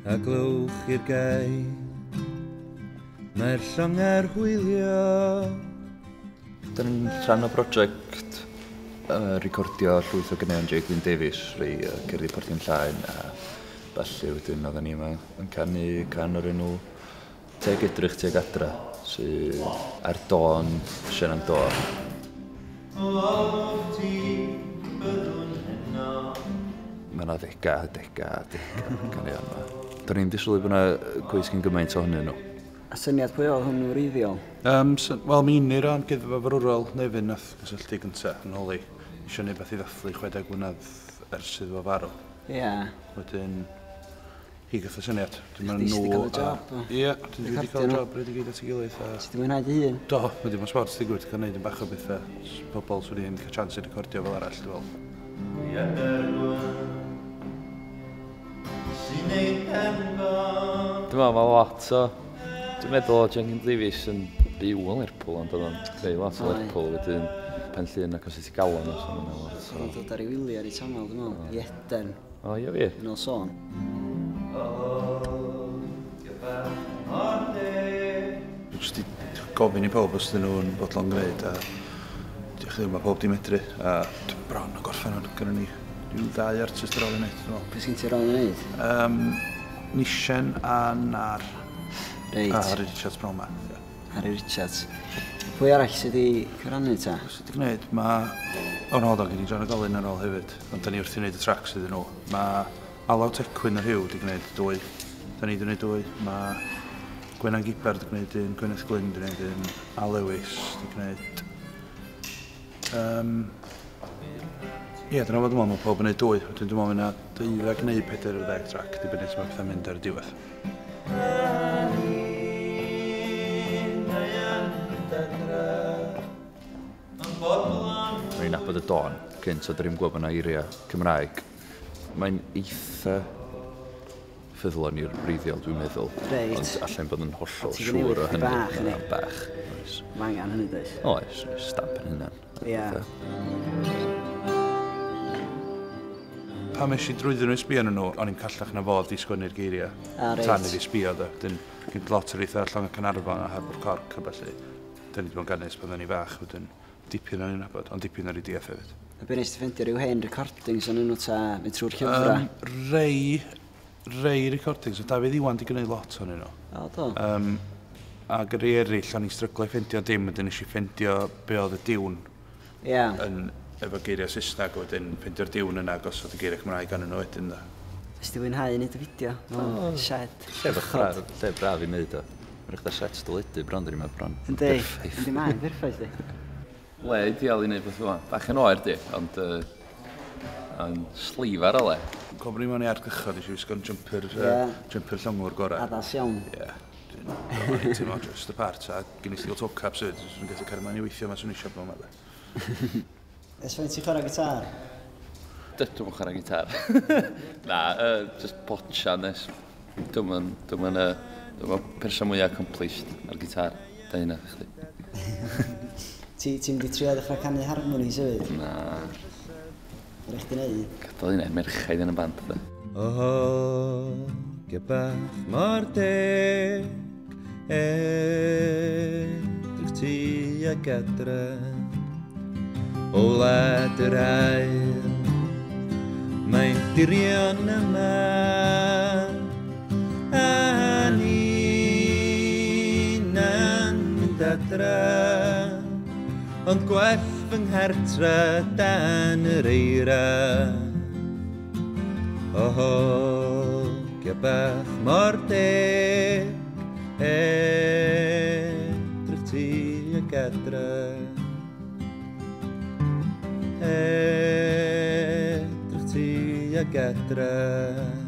a glwch i'r gau. Mae'r llonger hwylio. Da ni'n rhan o brosiect recordio llwyth o ganeuon J.Glyn Davies, rhai gerddi Porthu'n Llaen a balli wedyn oedden ni yma yn canu can o'r enw Teg Edrych Teg Adra, sydd ar don Sian am Dor. Mae yna dega ganeuon yma. Da ni'n disgwyl bod yna gweithio'n gymaint o hynny nhw. A syniad pwy oedd hwnnw wreiddiol? Wel, mi unir o'n gyfer fyrwrol Nefyn nath gysylltu gyntaf yn holi. Isio neud beth i ddathlu 60 mlynedd ers iddo fo farw. Ie. Wedyn, hi gath y syniad. Chdi wedi cael y job? Ie, dwi wedi cael y job, rhaid i gyd at ei gilydd. Ti wedi mwynhau dy hun? Do, wedi bod sport digwydd cael neud yn bach o bethau. Pobl sydd wedi'n cael chance i recordio fel arall, dwi'n fel. Dwi'n meddwl mae lot o... Dwi'n meddwl o J.Glyn Davies yn byw yn Lerpwl, ond oedd o'n creu lot o Lerpwl wedyn Penllyn ac os ydych galon os o'n meddwl. Oedd dod ar ei wili ar ei tamol, dwi'n meddwl, i Eden. O, ie fi. Yn ôl sôn. Dwi'n jyst i gofyn i pob os dyn nhw'n bodlon gwneud a diolch ddim, mae pob di medru a dwi'n bron o gorffen o'n gyda ni rhyw 2 artist ar ôl i wneud. Beth sy'n ti ar ôl i wneud? Nisien a Nar. Reit. A Harry Richards bron ma. Harry Richards. Pwy arall sydd wedi cyfrannu ta? Sydd wedi gwneud, mae... O'n hodog i ni John Agolyn ar ôl hefyd, ond da ni wrth i wneud y tracks iddyn nhw. Mae Alaw Tecwyn ar Hugh wedi gwneud 2. Da ni wedi gwneud 2. Mae Gwenan Gibar wedi gwneud 1, Gwyneth Glyn wedi gwneud 1, a Lewis wedi gwneud... Ie, dyna fod dwi'n meddwl, mae pob yn gwneud 2. Wedyn dwi'n meddwl na 12 neu 40 track, dibynnu sy'n bethau mynd ar y diwedd. Rwy'n nabod y don, cynt o ddim gwybod yna eiriau Cymraeg. Mae'n eitha ffyddlon i'r wreiddiol, dwi'n meddwl. Reit. Ond allan bod yn hollol Ti siŵr o hynny. bach, yni? Bach. Mae angen hynny, dweud. Oes, stamp yn hynny. Ie. Pam eisiau drwyddyn nhw i sbio nhw, o'n i'n callach na fod i sgwennu'r geiriau. Reit. Tan iddi sbio da. Dyn, gynt lot o'r eitha llong y Canarfon a Harbwr Corc a felly. Dyn ni wedi bod yn ganus pan ni fach, wedyn dipyn o'n i'n nabod, ond dipyn ar ei diaeth hefyd. A be nes ti ffendio rhyw hen recordings o'n nhw ta mynd trwy'r llyfrau? Rei recordings, o Dafydd Iwan di gwneud lot o'n nhw. O, do. Ac yr eraill, o'n i'n stryglo i ffendio dim, wedyn nes i ffendio be oedd y diwn Ie. efo geiriau Saesneg, wedyn ffendio'r diwn yna gosod y geiriau Cymraeg gan nhw wedyn da. Ys ti fwynhau i wneud y fideo? O, shed. Lle braf i wneud o. Mae'n eich da set styledu bron, dyn ni'n meddwl bron. Yndi, yndi mae'n berffaith di. Le ideal i wneud beth yma. Bach yn oer di, ond slif ar y le. Cofn i mewn i argychod, eisiau wisgo'n jumper llongwr gorau. Addas iawn. Ie. Ti'n meddwl just y part, a gen i stil top-cap syd, dwi'n gallu cael yma'n i weithio yma swn eisiau bod yma. Ys fe'n ti chwarae gitar? Dwi'n chwarae gitar. Na, just potcha nes. Dwi'n person mwyaf accomplished ar gitar. Da hynna, chdi. Ti'n di trio ddechrau canu harmonies hefyd? Na. Rhaid chdi neud? Gadael i wneud merchaid yn y band, da. Gebach mor deg edrych ti ag adra o wlad yr ail mae'n dirion yma a ni'n mynd adra ond gwell fy nghartra dan yr eira Gebach mor deg edrych ti ag adra edrych ti ag adra